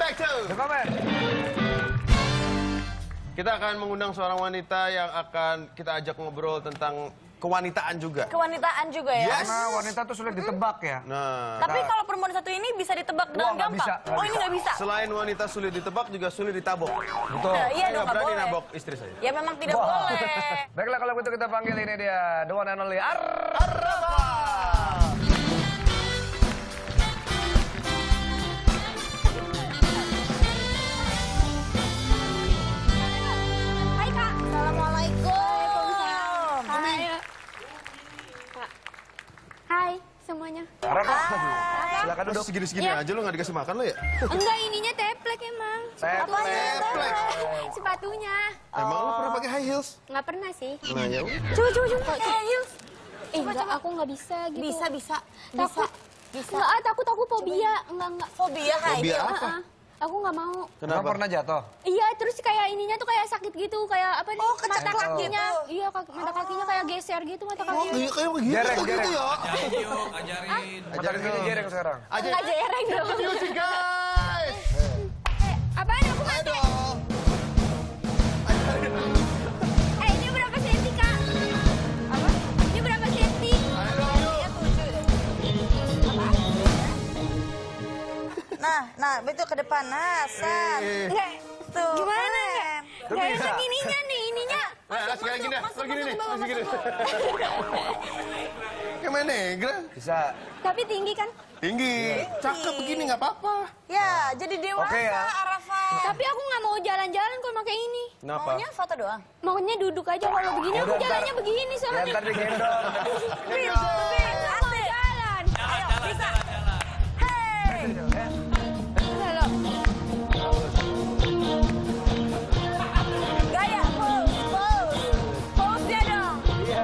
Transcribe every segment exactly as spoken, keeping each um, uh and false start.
back to The Comment. Kita akan mengundang seorang wanita yang akan kita ajak ngobrol tentang kewanitaan juga. Kewanitaan juga ya? Yes. Karena wanita tuh sulit ditebak ya. Nah, Tapi kalau perempuan satu ini bisa ditebak dengan nggak gampang? bisa, nggak Oh ini nggak bisa? selain wanita sulit ditebak, juga sulit ditabok. Betul. Nah, iya Saya dong, nggak nggak berani boleh. nabok istri saya. Ya memang tidak Wah. boleh. Baiklah kalau begitu kita panggil ini dia, the one and only Ar. Arrafa! Hai Kak. Assalamualaikum. Hai. Kak. Hai semuanya. Arrafa. Silakan Masih duduk. segini-segini Iya. aja lo nggak dikasih makan lo ya? Enggak, ininya teplek emang. Teplek. Teplek. Sepatunya. Emang lo pernah pakai high heels? Nggak pernah sih. Nah, ya udah. Coba coba coba. Eh, heels. Eh, enggak, aku nggak bisa gitu. Bisa bisa. Bisa. Takut. Bisa. Enggak, ah, takut aku fobia. Enggak, enggak. Fobia high Fobia heel. apa? Ah, aku nggak mau. Kamu Kenapa? pernah jatuh? Iya, terus kayak ininya tuh kayak sakit gitu, kayak apa nih? Oh, mata keceklek kakinya. gitu. Iya, kaki, mata kakinya kayak geser gitu mata Oh, kakinya. kayak kayak begitu, Jereng, kok gitu jereng. ya? Ajarin yuk, ajarin. Ajarin gini jereng sekarang. Enggak jereng dong. Music guys! Eh, apaan aku Ayo mati? dong! Eh, ini berapa senti, Kak? Apa? Ini berapa senti? Ayo dong, yuk! Nah, nah, betul ke depan. Nah, set. Eh. Enggak. Tuh. Gimana? keren. Enggak bisa. enak ininya nih, ininya. Nah, sekarang gini, masuk, sekarang gini masuk nih, ke bawah, masih gini. masuk Kayak main negra. Bisa. Tapi tinggi kan? Tinggi. Cakep begini nggak apa-apa. Ya, jadi dewasa, Oke, ya. Arafa. Tapi aku nggak mau jalan-jalan kalau pakai ini. Kenapa? Maunya foto doang. Maunya duduk aja kalau begini. Ya Aku udah, jalannya ntar- begini Ya soalnya. ntar digendong. Bin, bin, Aku mau asik. jalan. Ayo, bisa. Hey. Enggak loh. Gaya, pose, pose. Pose-nya dong. Iya.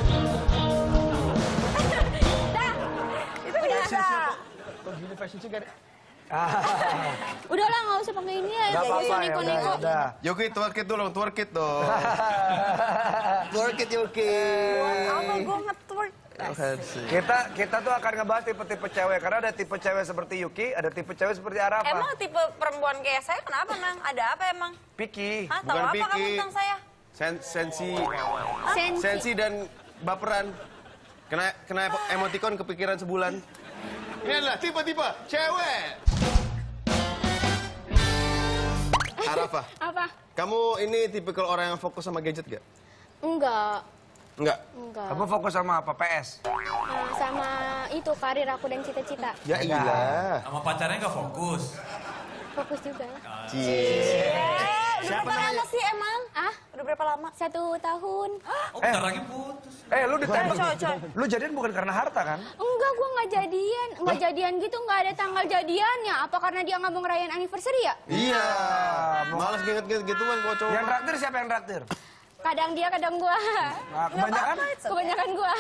Dah. Itu bisa. Kok gini fashion sih gak ada? Udahlah nggak usah pakai ini ya. Gak Jadi apa-apa ya, udah, neko-neko. ya udah. Yogi, twerk it dong, twerk it dong. Twerk it, Yogi. Apa gue nge-twerk? Kita kita tuh akan ngebahas tipe-tipe cewek karena ada tipe cewek seperti Yuki, ada tipe cewek seperti Arafa. Emang tipe perempuan kayak saya kenapa, Nang? Ada apa emang? Piki. Hah, tahu Bukan apa kamu Piki. tentang saya? Sen sensi, Sensi. sensi dan baperan. Kena kena emoticon kepikiran sebulan. Ini adalah tipe-tipe cewek. Arafa, Apa? kamu ini tipikal orang yang fokus sama gadget gak? Enggak. Enggak. Enggak. Kamu fokus sama apa? P S? Nah, sama itu karir aku dan cita-cita. Ya iyalah. Sama pacarnya nggak fokus. Fokus juga. Cie. Eh, udah Siapa berapa namanya? lama sih emang? Ah, Udah berapa lama? satu tahun. Oh, bentar lagi putus. Eh, lu ditembak. Coy, coy. Lu jadian bukan karena harta kan? Enggak, gua nggak jadian. Nggak jadian gitu, nggak ada tanggal jadiannya. Apa karena dia nggak mau ngerayain anniversary ya? Iya. Males inget-inget gituan kalau cowok. Yang traktir siapa yang traktir? Kadang dia, kadang gua. Nah, kebanyakan? Kebanyakan gua.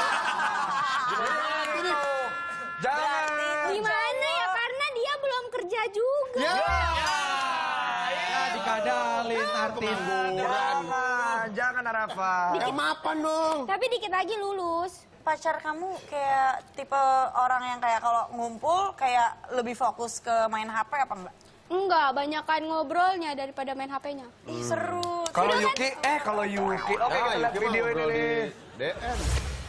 Jangan. Gimana ya? Karena dia belum kerja juga. Ya. Ya dikadalin artis. Jangan, jangan Arafa. Ya mapan dong. Tapi dikit lagi lulus. Pacar kamu kayak tipe orang yang kayak kalau ngumpul kayak lebih fokus ke main H P apa enggak? Enggak, banyakan ngobrolnya daripada main H P-nya. Ih, seru. Kalau Yuki, eh kalau Yuki. Oke, kita lihat video ini nih. D M.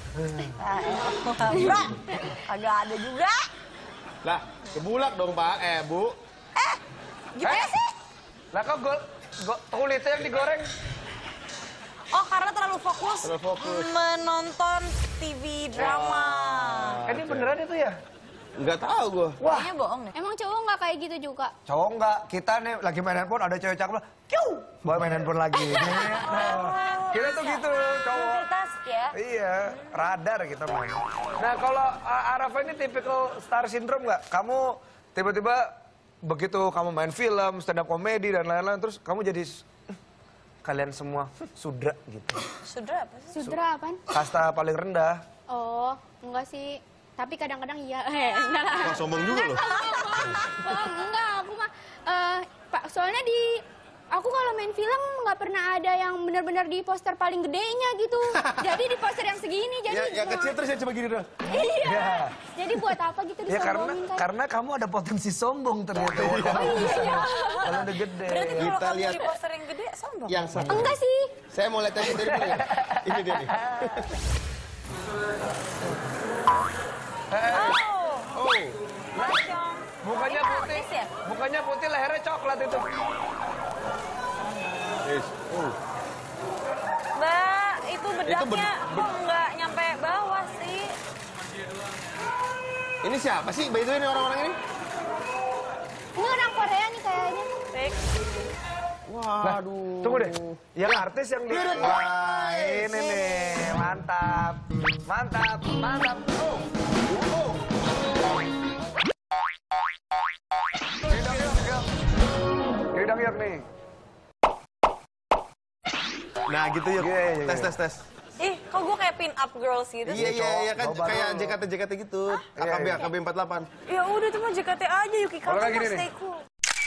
Mbak, agak ada juga. Lah, kebulak dong Pak. Eh, Bu. Eh, gimana Eh? sih? Lah kok go, go, kulitnya yang digoreng? Oh, karena terlalu fokus, Terlalu fokus. menonton T V drama. Eh, ini beneran itu ya? Enggak tahu gua. Wah, Kayaknya bohong deh. Emang cowok nggak kayak gitu juga? cowok enggak. Kita nih lagi main handphone, ada cewek cakep. Kiu, bawa main handphone lagi. Nah, kita tuh gitu, cowok. Multitask ya. Iya, radar kita main. Nah, kalau uh, Arafa ini tipikal star syndrome nggak? Kamu tiba-tiba begitu kamu main film, stand up comedy dan lain-lain, terus kamu jadi "Hmm, kalian semua hmm, sudra gitu. Sudah apa sih? Sudra apaan? Kasta paling rendah. Oh, enggak sih. Tapi kadang-kadang iya. Eh, enggak lah. Wah, sombong juga loh. Oh, enggak, aku mah eh Pak, soalnya di Aku kalau main film nggak pernah ada yang benar-benar di poster paling gedenya gitu. Jadi di poster yang segini, jadi... Ya, yang kecil terus yang cuma gini doang. Iya. Ya. Jadi buat apa gitu Ya karena disombongin kan? karena kamu ada potensi sombong ternyata. Ya. Oh iya. Kalau udah gede. Berarti kalau Kita kamu lihat. di poster yang gede, sombong. Yang satu. Enggak sih. Saya mau lihat yang gede dulu ya. Ini dia nih. Oh, Oh. Bacong. Mukanya Ini putih. artis ya? Mukanya putih, lehernya coklat itu. Yes. Oh. Mbak, itu bedaknya bed- kok nggak nyampe bawah sih? Ini siapa sih? By the way, ini orang-orang ini? Ini orang Korea nih kayaknya. Fix. Waduh. Tunggu deh. Yang artis yang di... Wah, ini nih. Mantap. Mantap. Mantap. Oh. Oh. Gidang yuk, yuk. Gidang yuk nih. Nah gitu yuk. Iya, iya, Tes, iya. tes, tes. Ih, kok gue kayak pin up girls gitu Iya, sih? iya, iya kan Coba kayak dulu. J K T J K T gitu. A K B, Iya, iya. A K B empat puluh delapan. Ya udah itu mah J K T aja, Yuki. Kamu Kalau kayak mah gini nih. stay cool.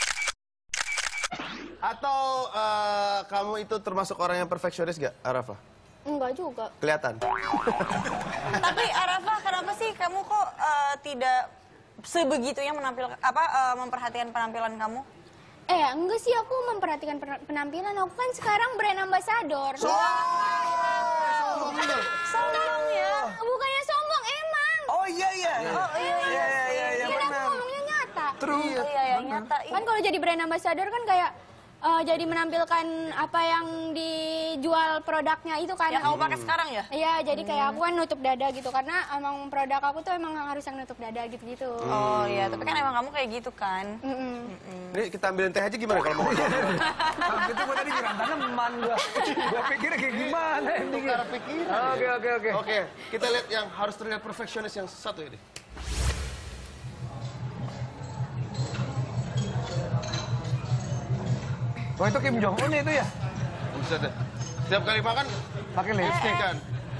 Atau eh, kamu itu termasuk orang yang perfeksionis gak, Arafa? Enggak juga. Kelihatan. Tapi Arafa, kenapa sih kamu kok eh, tidak sebegitunya menampilkan apa eh, memperhatikan penampilan kamu? Eh, enggak sih aku memperhatikan pen- penampilan. Aku kan sekarang brand ambassador. Sombong bener. Sombong ya. Bukannya sombong, emang. Oh iya, iya. Oh iya iya. Iya, iya, iya, Kan aku benar. ngomongnya nyata. True. Oh iya ya nyata. Ih. Kan kalau jadi brand ambassador kan kayak eh, jadi menampilkan apa yang dijual produknya itu kan. Yang kamu pakai sekarang ya? Iya, jadi kayak aku kan nutup dada gitu karena emang produk aku tuh emang harus yang nutup dada gitu-gitu. Oh iya, tapi kan emang kamu kayak gitu kan. Mm-mm. Ini kita ambilin teh aja gimana kalau mau? Kalau gitu gue tadi kira tanaman gue. Gue pikir kayak gimana endingnya. Tukar pikiran. Oke, oke, oke. Oke, kita lihat yang harus terlihat perfeksionis yang satu ini. Oh itu Kim Jong Un itu ya? Bisa deh. Setiap kali makan Pakai lipstick. lipstick kan.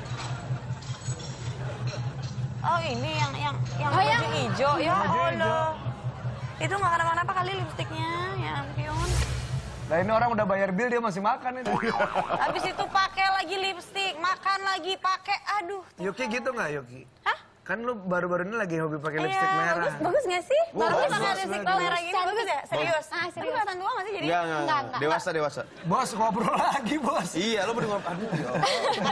Oh ini yang yang yang Oh, baju yang- hijau ya baju hijau. Allah. Itu nggak kenapa-napa kali lipstiknya, ya ampun. Nah ini orang udah bayar bill dia masih makan itu. Habis itu pakai lagi lipstik, makan lagi pakai, aduh. Yuki gitu nggak Yuki? Hah? Kan lu baru-baru ini lagi hobi pakai lipstick Iya, merah. bagus, bagus nggak sih? Wah, Baru bagus, pakai bagus, lipstik bagus. merah gini, bagus ya? Serius? Ah, serius. Tapi kelihatan tua nggak sih jadi? Enggak, enggak, Enggak, enggak. enggak. Dewasa, dewasa. Bos ngobrol lagi bos. Iya, lo berdua aduh. ya Allah.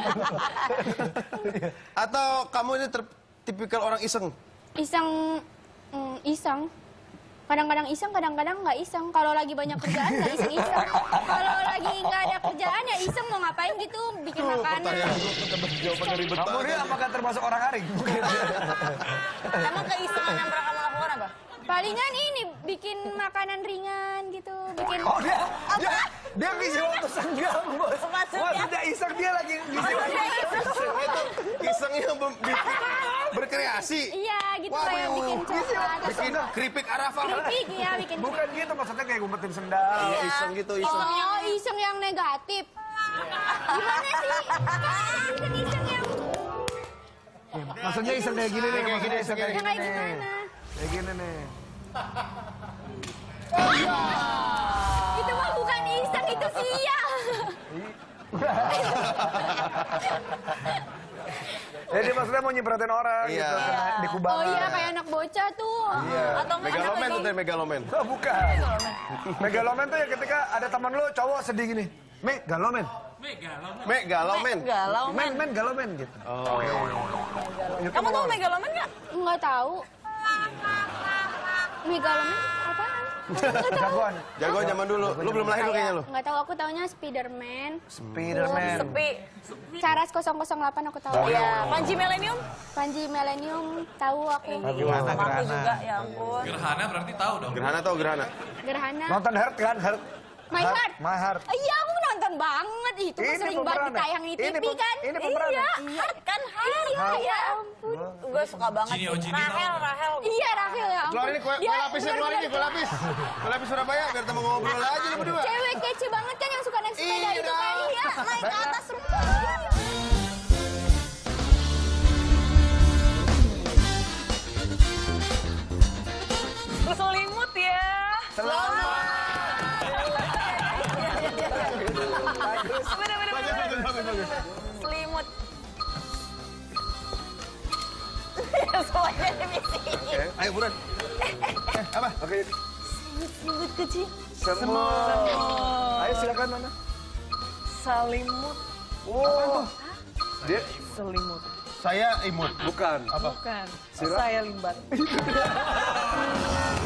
Atau kamu ini ter- tipikal orang iseng? Iseng, mm, iseng. Kadang-kadang iseng, kadang-kadang nggak iseng. Kalau lagi banyak kerjaan nggak iseng-iseng. Kalau lagi nggak ada kerjaan ya iseng mau ngapain gitu, bikin makanan. Pertanyaan gue ketebak jawabannya ribet Kamu banget. dia apakah termasuk orang aring? Emang keisengan yang pernah kamu lakukan apa? Palingan ini bikin makanan ringan gitu, bikin. Oh dia, dia, dia ngisi waktu senggang bos. Maksudnya? Maksudnya iseng dia lagi ngisi waktu. Itu isengnya mem- bikin berkreasi. Iya, gitu Waduh, kayak bikin coklat. Bikin keripik Arafa. Keripik, ya bikin. Bukan gitu maksudnya kayak ngumpetin sendal. Iya, iseng gitu, iseng. Oh, iseng yang negatif. Gimana sih? Kan iseng yang Maksudnya iseng kayak gini nih, Kayak maksudnya gini, iseng kayak kayak gini yang kayak nih. gimana? Kayak gini nih. Itu mah bukan iseng, itu sial. Jadi maksudnya mau nyipratin orang Iya. gitu, kena di Oh kubangan. iya, kayak anak bocah tuh. Iya. Atau nggak Megaloman ada tuh lagi? teh megaloman. Oh, bukan. Megaloman tuh ya ketika ada teman lu cowok sedih gini. Me, galomen. Megaloman. Galau, Men, men. men, galomen gitu. Oh. Kamu tahu megaloman nggak? Nggak tahu. Megaloman apaan? Nggak tahu. Jagoan. Jagoan zaman dulu. Lu belum lahir lu kayaknya lu. Nggak tahu, aku taunya Spiderman. Spiderman. Sepi. Saras nol nol delapan aku tahu. Iya, Panji Millennium? Panji Millennium tahu aku. Gerhana, Sama aku gerhana. juga, ya ampun. Gerhana berarti tahu dong. Gerhana tau gerhana? Gerhana. Nonton Heart kan? Heart. My Heart. My Heart. Oh, iya, aku nonton banget itu. Ini Sering banget pemeran ya? ditayang di T Ini V pem- kan. ini pemeran Iya, ya? kan Har. Iya, ya ampun. Gue suka banget Gini, sih. oh, Gini Rahel, tahu. Rahel. Iya, Rahel ya ampun. Keluar ini kue, kue Dia lapisnya, keluar ini kue lapis. Kue lapis Surabaya biar temen ngobrol aja lu berdua. Cewek kece banget kan yang suka naik sepeda Iya itu kan. dong. Iya, naik ke atas rumah. Berselimut ya. Selamat. Ya bagus. Selimut. Semuanya dimisiin. Oke, ayo buruan. Eh, apa? Oke. Selimut kecil. Semut. Ayo silakan Nana. Selimut. Oh. Dia Selimut. Saya imut. bukan. Apa? Bukan. Sila? Saya limbat.